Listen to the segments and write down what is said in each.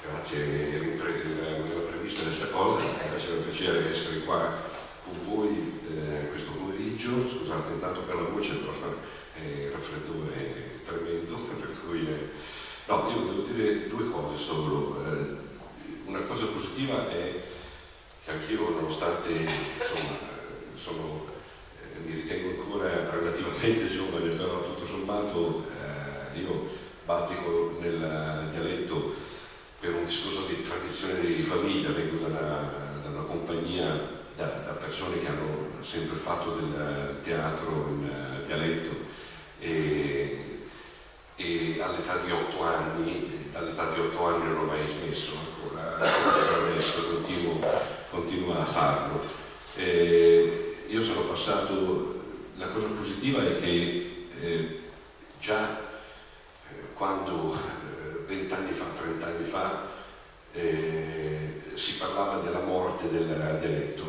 Grazie, mi aveva previsto questa cosa, mi faceva piacere essere qua con voi questo pomeriggio. Scusate intanto per la voce, però è raffreddore tremendo, per cui no, io devo dire due cose solo. Una cosa positiva è che anch'io, nonostante insomma, mi ritengo ancora relativamente giovane, però tutto sommato io bazzico nel dialetto per un discorso di tradizione di famiglia. Vengo da una compagnia, da persone che hanno sempre fatto del teatro in dialetto e all'età di 8 anni, non ho mai smesso ancora, adesso continuo a farlo. Io sono passato, la cosa positiva è che già quando 20 anni fa, 30 anni fa, si parlava della morte del dialetto,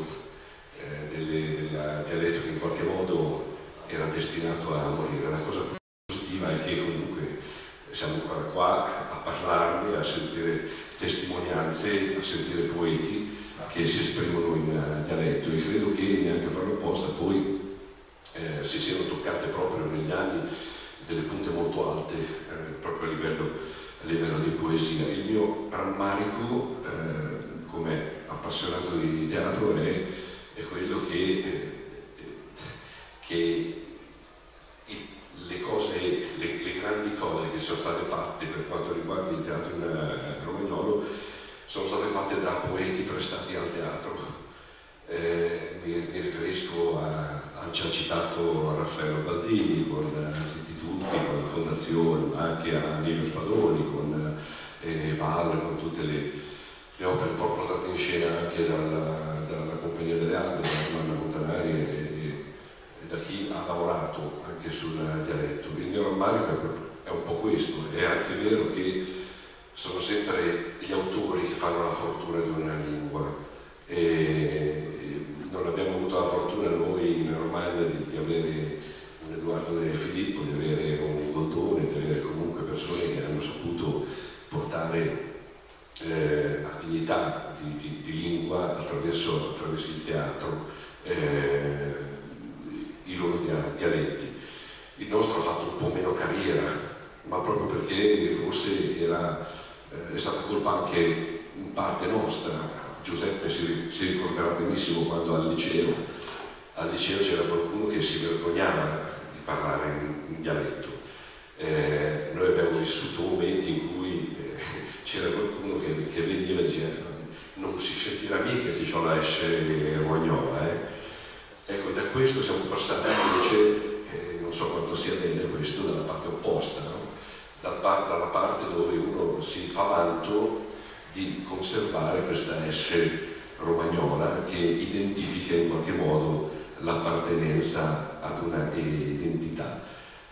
del dialetto che in qualche modo era destinato a morire. La cosa positiva è che comunque siamo ancora qua a parlarne, a sentire testimonianze, a sentire poeti che si esprimono in dialetto, e credo che neanche a farlo apposta poi si siano toccate proprio negli anni delle punte molto alte, proprio a livello di poesia. Il mio rammarico come appassionato di teatro è quello che le grandi cose che sono state fatte per quanto riguarda il teatro in romagnolo sono state fatte da poeti prestati al teatro. Mi riferisco al già citato Raffaello Baldini con Zitti Tutti, con la Fondazione, anche a Emilio Spadoni, con Valle, con tutte le opere poi portate in scena anche dalla Compagnia delle Albe, da Manna Montanari e da chi ha lavorato anche sul dialetto. Il mio rammarico è un po' questo. È anche vero che sono sempre gli autori che fanno la fortuna di una lingua, e non abbiamo avuto la fortuna noi in Romagna di avere un Edoardo De Filippo, di avere un Goldoni, di avere comunque persone che hanno saputo portare attività di lingua attraverso il teatro, i loro dialetti. Il nostro ha fatto un po' meno carriera, ma proprio perché forse è stata colpa anche in parte nostra. Giuseppe si ricorderà benissimo quando al liceo c'era qualcuno che si vergognava di parlare in dialetto. Noi abbiamo vissuto momenti in cui c'era qualcuno che veniva e diceva: non si sentirà mica che ho la S romagnola. Ecco, da questo siamo passati invece, non so quanto sia bene questo, dalla parte opposta, no? Dalla parte dove uno si fa vanto di conservare questa S romagnola che identifica in qualche modo l'appartenenza ad una identità.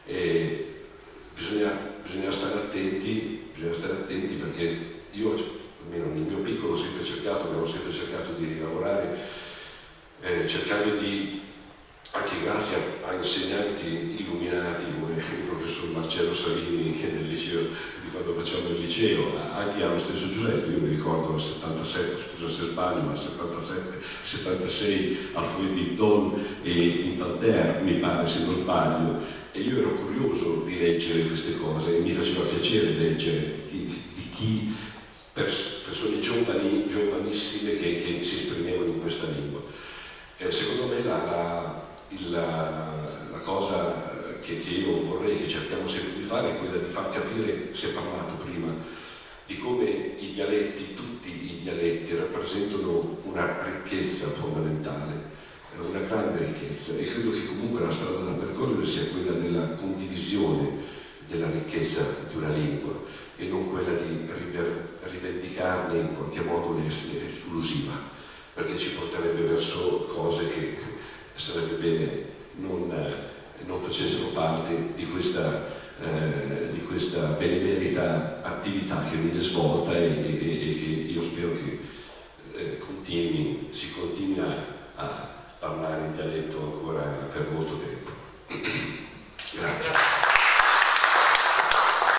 Bisogna stare attenti perché io, almeno nel mio piccolo, abbiamo sempre cercato di lavorare cercando di, anche grazie a insegnanti illuminati come il professor Marcello Savini che nel liceo, di quando facevamo il liceo, anche allo stesso Giuseppe. Io mi ricordo nel 77, scusa se sbaglio, ma 77, 76 al Fouet di Don e in Talter, mi pare se non sbaglio, e io ero curioso di leggere queste cose e mi faceva piacere leggere di persone giovanissime che si esprimevano in questa lingua. Secondo me la cosa che io vorrei, che cerchiamo sempre di fare, è quella di far capire, si è parlato prima, di come i dialetti, tutti i dialetti, rappresentano una ricchezza fondamentale, una grande ricchezza, e credo che comunque la strada da percorrere sia quella della condivisione della ricchezza di una lingua e non quella di rivendicarne in qualche modo l'esclusiva, perché ci porterebbe verso cose che sarebbe bene non facessero parte di questa benemerita attività che viene svolta e che io spero che si continui a parlare in dialetto ancora per molto tempo. Grazie.